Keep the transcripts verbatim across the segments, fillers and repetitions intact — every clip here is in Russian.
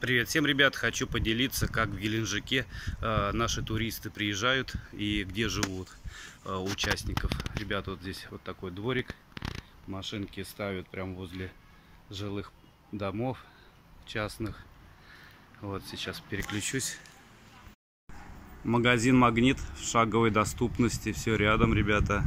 Привет всем, ребят! Хочу поделиться, как в Геленджике э, наши туристы приезжают и где живут э, участников. Ребята, вот здесь вот такой дворик. Машинки ставят прямо возле жилых домов частных. Вот сейчас переключусь. Магазин «Магнит» в шаговой доступности. Все рядом, ребята.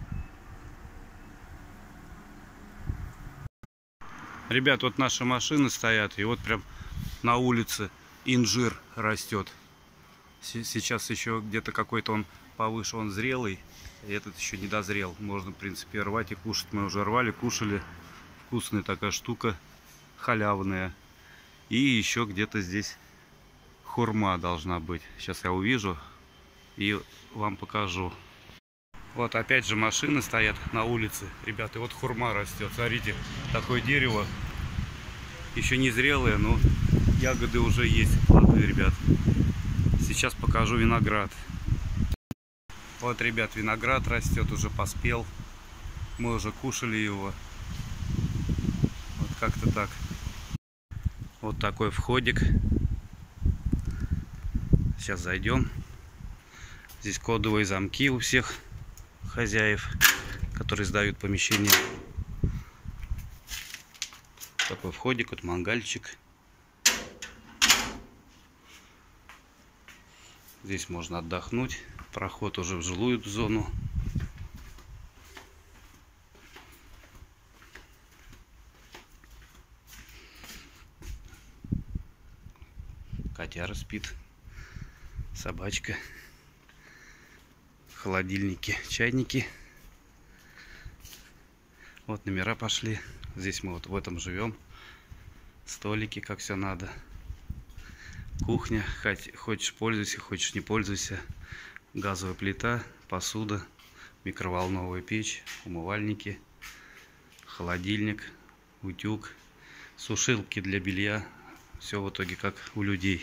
Ребят, вот наши машины стоят, и вот прям на улице инжир растет. Сейчас еще где-то какой-то он повыше, он зрелый, и этот еще не дозрел. Можно, в принципе, рвать и кушать. Мы уже рвали, кушали. Вкусная такая штука, халявная. И еще где-то здесь хурма должна быть. Сейчас я увижу и вам покажу. Вот опять же машины стоят на улице, ребята, и вот хурма растет. Смотрите, такое дерево, еще не зрелое, но ягоды уже есть, плоды, ребят. Сейчас покажу виноград. Вот, ребят, виноград растет, уже поспел. Мы уже кушали его. Вот как-то так. Вот такой входик. Сейчас зайдем. Здесь кодовые замки у всех хозяев, которые сдают помещение. Такой входик, вот мангальчик. Здесь можно отдохнуть. Проход уже в жилую зону. Котяра спит. Собачка. Холодильники, чайники. Вот номера пошли. Здесь мы вот в этом живем. Столики, как все надо. Кухня. Хочешь пользуйся, хочешь не пользуйся. Газовая плита, посуда, микроволновая печь, умывальники, холодильник, утюг, сушилки для белья. Все в итоге как у людей.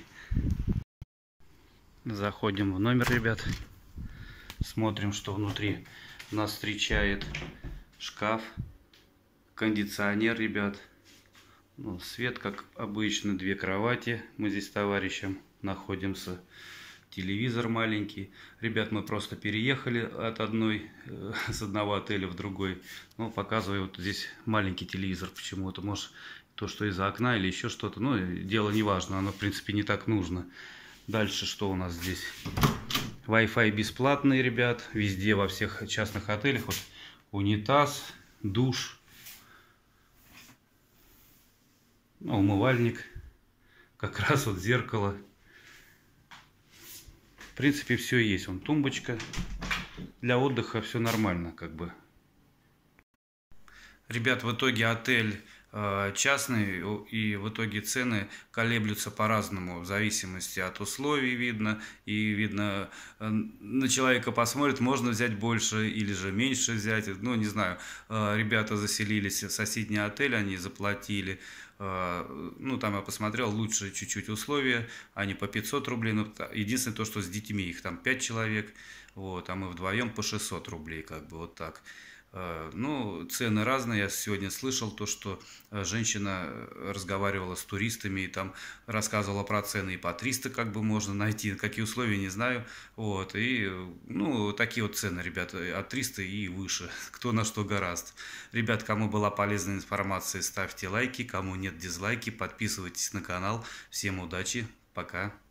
Заходим в номер, ребят. Смотрим, что внутри. Нас встречает шкаф, кондиционер, ребят. Ну, свет, как обычно, две кровати. Мы здесь с товарищем находимся. Телевизор маленький. Ребят, мы просто переехали от одной, э, с одного отеля в другой. Ну, показываю, вот здесь маленький телевизор почему-то. Может, то, что из-за окна или еще что-то. Ну, дело не важно. Оно, в принципе, не так нужно. Дальше что у нас здесь? Wi-Fi бесплатный, ребят. Везде, во всех частных отелях. Вот унитаз, душ. Ну, умывальник. Как раз вот зеркало. В принципе, все есть. Вон тумбочка. Для отдыха все нормально, как бы. Ребят, в итоге отель э, частный, и в итоге цены колеблются по-разному, в зависимости от условий, видно. И видно, э, на человека посмотрит, можно взять больше или же меньше взять. Ну, не знаю, э, ребята заселились в соседний отель, они заплатили. Ну, там я посмотрел, лучше чуть-чуть условия, они по пятьсот рублей, но единственное то, что с детьми, их там пять человек, вот, а мы вдвоем по шестьсот рублей, как бы вот так. Ну, цены разные. Я сегодня слышал то, что женщина разговаривала с туристами и там рассказывала про цены и по триста как бы можно найти, какие условия, не знаю. Вот, и, ну, такие вот цены, ребята, от триста и выше, кто на что гораст. Ребят, кому была полезная информация, ставьте лайки, кому нет, дизлайки, подписывайтесь на канал. Всем удачи, пока.